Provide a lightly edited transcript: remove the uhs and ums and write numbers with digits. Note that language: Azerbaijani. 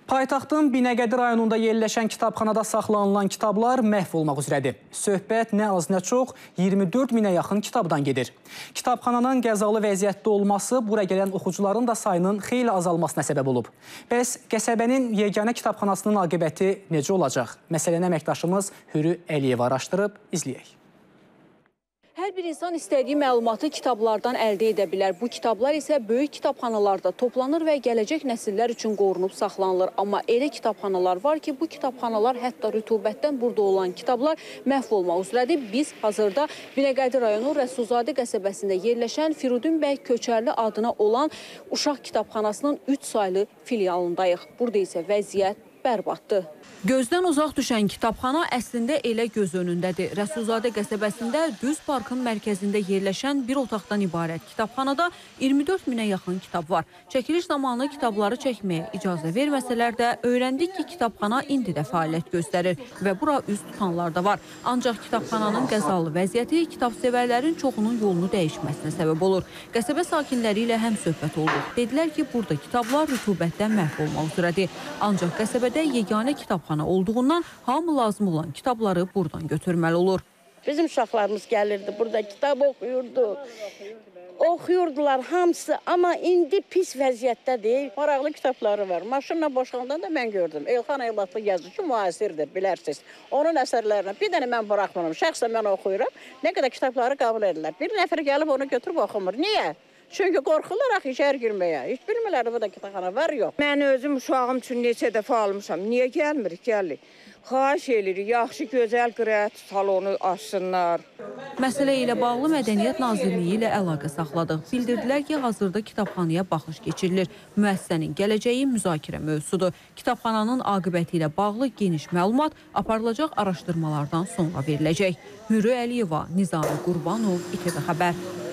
Paytaxtın Binəqədi rayonunda yerləşən kitabxanada saxlanılan kitablar məhv olmaq üzrədir. Söhbət nə az nə çox 24 minə yaxın kitabdan gedir. Kitabxananın qəzalı vəziyyətdə olması bura gələn oxucuların da sayının xeyli azalmasına səbəb olub. Bəs qəsəbənin yeganə kitabxanasının aqibəti necə olacaq? Məsələni əməkdaşımız Hürü Əliyev araşdırıb, izləyək. Hər bir insan istədiyi məlumatı kitablardan əldə edə bilər. Bu kitablar isə böyük kitabxanalarda toplanır və gələcək nəsillər üçün qorunub saxlanılır. Amma elə kitabxanalar var ki, bu kitabxanalar hətta rütubətdən burada olan kitablar məhv olmaq üzrədir. Biz hazırda Binəqədi rayonu Rəsulzadə qəsəbəsində yerləşən Firudin bəy Köçərli adına olan uşaq kitabxanasının 3 saylı filialındayıq. Burada isə vəziyyət bərbaddır. Gözdən uzaq düşən kitabxana əslində elə göz önündədir. Rəsulzadə qəsəbəsində Düz Parkın mərkəzində yerləşən bir otaqdan ibarət kitabxanada 24 minə yaxın kitab var. Çəkiliş zamanı kitabları çəkməyə icazə verməsələr də öyrəndik ki, kitabxana indi də fəaliyyət göstərir və bura üz tutanlar da var. Ancaq kitabxananın qəzalı vəziyyəti kitabsevərlərin çoxunun yolunu dəyişməsinə səbəb olur. Qəsəbə sakinləri ilə həm söhbət olduq. Dedilər ki, burada kitablar rütubətdən məhv olmaq üzrədir. Ancaq qəsəbədə yeganə kitabxana olduğundan hamı lazım olan kitabları buradan götürməli olur. Bizim uşaqlarımız gəlirdi, burada kitab oxuyurdular hamısı, amma indi pis vəziyyətdədir. Maraqlı kitabları var. Maşınla boşandan da mən gördüm. Elxan Eylatlı yazıcı müasirdir, bilərsiniz. Onun əsərlərinə bir dənə mən buraxmıram. Şəxsən mən oxuyuram. Nə qədər kitabları qəbul edirlər. Bir nəfər gəlib onu götürüb oxumur. Niyə? Çünki qorxurlar axı içəri girməyə. Heç bilmirlər burada kitabxana var, yox. Mən özüm uşağım üçün neçə dəfə almışam. Niyə gəlmirik? Gəlirik. Xahiş edirik, yaxşı, gözəl qiraət salonu açsınlar. Məsələ ilə bağlı Mədəniyyət Nazirliyi ilə əlaqə saxladıq. Bildirdilər ki, hazırda kitabxanaya baxış keçirilir. Müəssisənin gələcəyi müzakirə mövzusudur. Kitabxananın aqibəti ilə bağlı geniş məlumat aparılacaq araşdırmalardan sonra veriləcək. Hürü Əliyeva, Nizami Qurbanov, İTV Xəbər.